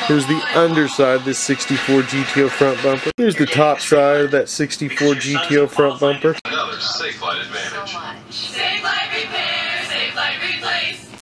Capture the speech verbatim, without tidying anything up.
Here's the underside of this sixty-four G T O front bumper. Here's the top side of that sixty-four G T O front bumper. Another safe light advantage. Safe light repair, safe light replace.